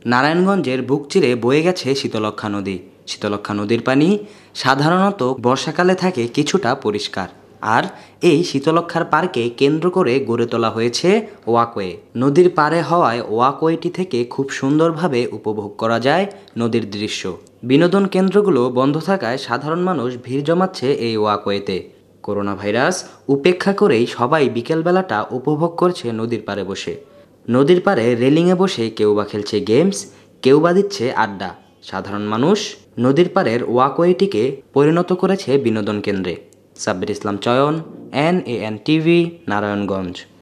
নারায়ণগঞ্জের বুক চিরে বয়ে গেছে শীতলক্ষ্যা নদী। শীতলক্ষ্যা নদীর পানি সাধারণত বর্ষাকালে থাকে কিছুটা পরিষ্কার। আর এই শীতলক্ষ্যার পার্কে কেন্দ্র করে গড়ে তোলা হয়েছে ওয়াকওয়ে। নদীর পাড়ে হওয়ায় ওয়াকওয়েটি থেকে খুব সুন্দরভাবে উপভোগ করা যায় নদীর দৃশ্য। বিনোদন কেন্দ্রগুলো বন্ধ থাকায় সাধারণ মানুষ ভিড় জমাচ্ছে এই ওয়াকওয়েতে। করোনা ভাইরাস উপেক্ষা করেই সবাই বিকেলবেলাটা উপভোগ করছে নদীর পাড়ে বসে। নদীর পাড়ে রেলিংয়ে বসে কেউ বা খেলছে গেমস, কেউ বা দিচ্ছে আড্ডা। সাধারণ মানুষ নদীর পাড়ের ওয়াকওয়েটিকে পরিণত করেছে বিনোদন কেন্দ্রে। সাব্বির ইসলাম চয়ন, NAN টিভি, নারায়ণগঞ্জ।